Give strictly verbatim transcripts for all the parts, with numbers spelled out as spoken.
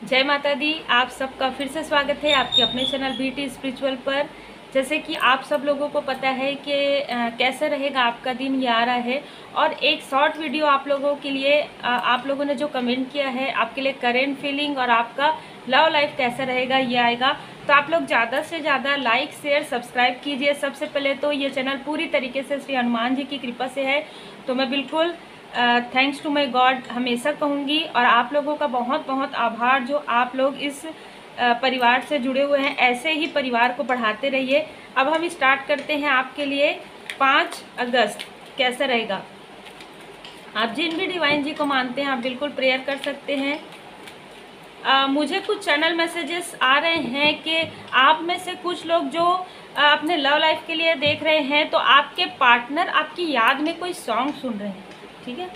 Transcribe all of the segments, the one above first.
जय माता दी। आप सबका फिर से स्वागत है आपके अपने चैनल बीटी स्पिरिचुअल पर। जैसे कि आप सब लोगों को पता है कि कैसे रहेगा आपका दिन, ये आ रहा है और एक शॉर्ट वीडियो आप लोगों के लिए, आ, आप लोगों ने जो कमेंट किया है आपके लिए करेंट फीलिंग और आपका लव लाइफ कैसा रहेगा ये आएगा। तो आप लोग ज़्यादा से ज़्यादा लाइक शेयर सब्सक्राइब कीजिए। सबसे पहले तो ये चैनल पूरी तरीके से श्री हनुमान जी की कृपा से है, तो मैं बिल्कुल थैंक्स टू माई गॉड हमेशा कहूँगी। और आप लोगों का बहुत बहुत आभार जो आप लोग इस uh, परिवार से जुड़े हुए हैं। ऐसे ही परिवार को बढ़ाते रहिए। अब हम स्टार्ट करते हैं आपके लिए पाँच अगस्त कैसा रहेगा। आप जिन भी डिवाइन जी को मानते हैं आप बिल्कुल प्रेयर कर सकते हैं। uh, मुझे कुछ चैनल मैसेजेस आ रहे हैं कि आप में से कुछ लोग जो uh, अपने लव लाइफ के लिए देख रहे हैं तो आपके पार्टनर आपकी याद में कोई सॉन्ग सुन रहे हैं, ठीक है।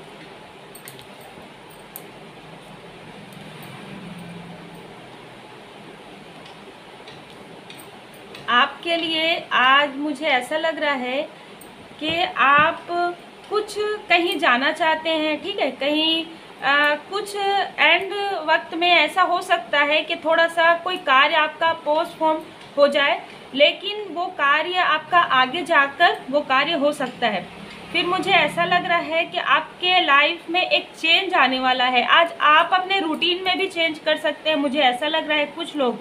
आपके लिए आज मुझे ऐसा लग रहा है कि आप कुछ कहीं जाना चाहते हैं, ठीक है। कहीं आ, कुछ एंड वक्त में ऐसा हो सकता है कि थोड़ा सा कोई कार्य आपका पोस्टपोन हो जाए, लेकिन वो कार्य आपका आगे जाकर वो कार्य हो सकता है। फिर मुझे ऐसा लग रहा है कि आपके लाइफ में एक चेंज आने वाला है। आज आप अपने रूटीन में भी चेंज कर सकते हैं। मुझे ऐसा लग रहा है कुछ लोग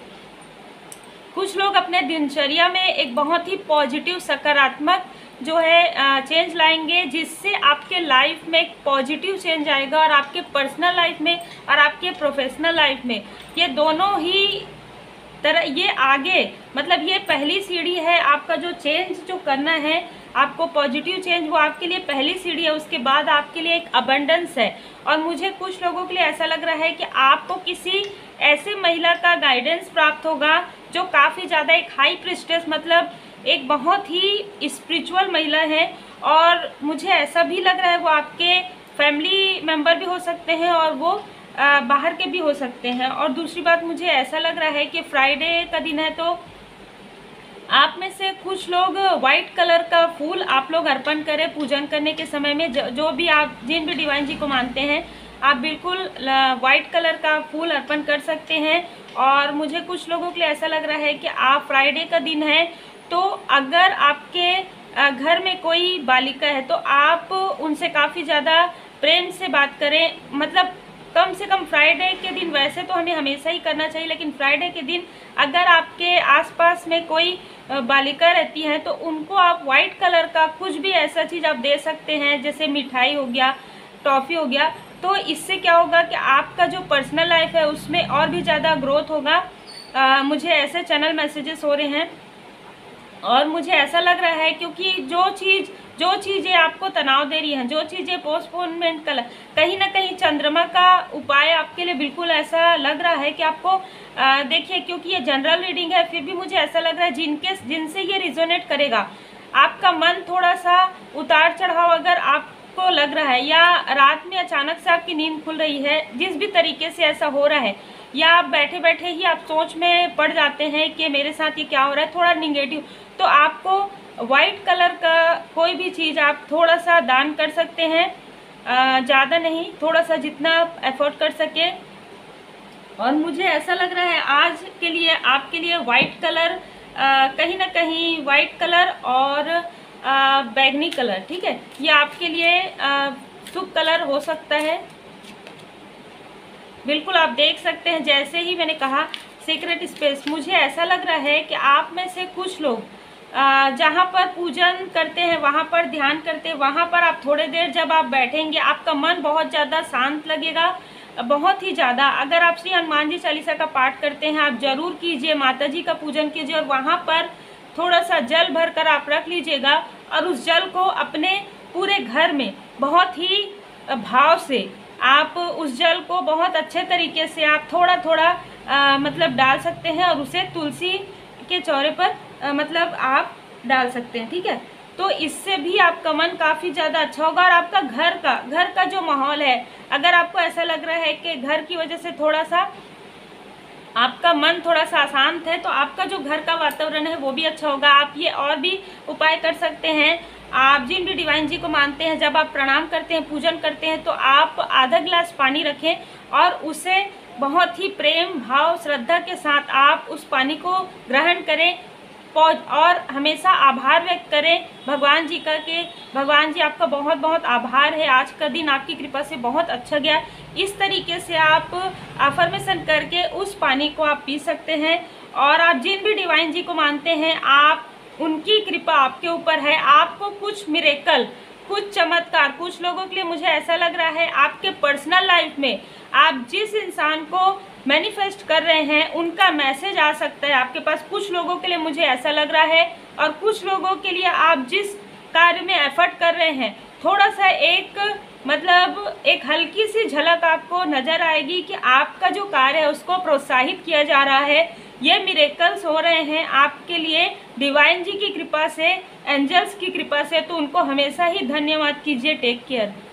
कुछ लोग अपने दिनचर्या में एक बहुत ही पॉजिटिव सकारात्मक जो है चेंज लाएंगे, जिससे आपके लाइफ में एक पॉजिटिव चेंज आएगा और आपके पर्सनल लाइफ में और आपके प्रोफेशनल लाइफ में ये दोनों ही तरह ये आगे, मतलब ये पहली सीढ़ी है। आपका जो चेंज जो करना है आपको पॉजिटिव चेंज, वो आपके लिए पहली सीढ़ी है। उसके बाद आपके लिए एक अबंडेंस है। और मुझे कुछ लोगों के लिए ऐसा लग रहा है कि आपको किसी ऐसे महिला का गाइडेंस प्राप्त होगा जो काफ़ी ज़्यादा एक हाई प्रिस्टेस, मतलब एक बहुत ही स्पिरिचुअल महिला है। और मुझे ऐसा भी लग रहा है वो आपके फैमिली मेम्बर भी हो सकते हैं और वो आ, बाहर के भी हो सकते हैं। और दूसरी बात मुझे ऐसा लग रहा है कि फ्राइडे का दिन है, तो आप में से कुछ लोग वाइट कलर का फूल आप लोग अर्पण करें पूजन करने के समय में। जो भी आप जिन भी डिवाइन जी को मानते हैं आप बिल्कुल वाइट कलर का फूल अर्पण कर सकते हैं। और मुझे कुछ लोगों के लिए ऐसा लग रहा है कि आप फ्राइडे का दिन है, तो अगर आपके घर में कोई बालिका है तो आप उनसे काफ़ी ज़्यादा प्रेम से बात करें। मतलब कम से कम फ्राइडे के दिन, वैसे तो हमें हमेशा ही करना चाहिए, लेकिन फ्राइडे के दिन अगर आपके आसपास में कोई बालिका रहती है तो उनको आप वाइट कलर का कुछ भी ऐसा चीज़ आप दे सकते हैं, जैसे मिठाई हो गया, टॉफ़ी हो गया। तो इससे क्या होगा कि आपका जो पर्सनल लाइफ है उसमें और भी ज़्यादा ग्रोथ होगा। आ, मुझे ऐसे चैनल मैसेजेस हो रहे हैं और मुझे ऐसा लग रहा है क्योंकि जो चीज़ जो चीज़ें आपको तनाव दे रही हैं, जो चीज़ें पोस्टपोनमेंट का, कहीं ना कहीं चंद्रमा का उपाय आपके लिए बिल्कुल ऐसा लग रहा है कि आपको देखिए, क्योंकि ये जनरल रीडिंग है फिर भी मुझे ऐसा लग रहा है जिनके जिनसे ये रिजोनेट करेगा, आपका मन थोड़ा सा उतार चढ़ाव अगर आपको लग रहा है, या रात में अचानक से आपकी नींद खुल रही है, जिस भी तरीके से ऐसा हो रहा है, या आप बैठे बैठे ही आप सोच में पड़ जाते हैं कि मेरे साथ ये क्या हो रहा है, थोड़ा निगेटिव, तो आपको वाइट कलर का कोई भी चीज़ आप थोड़ा सा दान कर सकते हैं। ज़्यादा नहीं, थोड़ा सा जितना एफर्ट कर सके। और मुझे ऐसा लग रहा है आज के लिए आपके लिए वाइट कलर, आ, कहीं ना कहीं वाइट कलर और आ, बैगनी कलर, ठीक है, ये आपके लिए शुभ कलर हो सकता है। बिल्कुल आप देख सकते हैं, जैसे ही मैंने कहा सीक्रेट स्पेस, मुझे ऐसा लग रहा है कि आप में से कुछ लोग जहाँ पर पूजन करते हैं, वहाँ पर ध्यान करते हैं, वहाँ पर आप थोड़ी देर जब आप बैठेंगे आपका मन बहुत ज़्यादा शांत लगेगा, बहुत ही ज़्यादा। अगर आप श्री हनुमान जी चालीसा का पाठ करते हैं आप ज़रूर कीजिए, माता जी का पूजन कीजिए और वहाँ पर थोड़ा सा जल भर कर आप रख लीजिएगा और उस जल को अपने पूरे घर में बहुत ही भाव से आप उस जल को बहुत अच्छे तरीके से आप थोड़ा थोड़ा आ, मतलब डाल सकते हैं और उसे तुलसी के चौरे पर आ, मतलब आप डाल सकते हैं, ठीक है। तो इससे भी आपका मन काफ़ी ज़्यादा अच्छा होगा। और आपका घर का घर का जो माहौल है, अगर आपको ऐसा लग रहा है कि घर की वजह से थोड़ा सा आपका मन थोड़ा सा अशांत है, तो आपका जो घर का वातावरण है वो भी अच्छा होगा। आप ये और भी उपाय कर सकते हैं। आप जिन भी डिवाइन जी को मानते हैं, जब आप प्रणाम करते हैं, पूजन करते हैं, तो आप आधा गिलास पानी रखें और उसे बहुत ही प्रेम भाव श्रद्धा के साथ आप उस पानी को ग्रहण करें और हमेशा आभार व्यक्त करें भगवान जी का कि भगवान जी आपका बहुत बहुत आभार है, आज का दिन आपकी कृपा से बहुत अच्छा गया। इस तरीके से आप अफर्मेशन करके उस पानी को आप पी सकते हैं। और आप जिन भी डिवाइन जी को मानते हैं, आप उनकी कृपा आपके ऊपर है। आपको कुछ मिरेकल, कुछ चमत्कार, कुछ लोगों के लिए मुझे ऐसा लग रहा है आपके पर्सनल लाइफ में आप जिस इंसान को मैनिफेस्ट कर रहे हैं उनका मैसेज आ सकता है आपके पास। कुछ लोगों के लिए मुझे ऐसा लग रहा है, और कुछ लोगों के लिए आप जिस कार्य में एफर्ट कर रहे हैं थोड़ा सा एक मतलब एक हल्की सी झलक आपको नज़र आएगी कि आपका जो कार्य है उसको प्रोत्साहित किया जा रहा है। ये मिरेकल्स हो रहे हैं आपके लिए डिवाइन जी की कृपा से, एंजल्स की कृपा से, तो उनको हमेशा ही धन्यवाद कीजिए। Take care.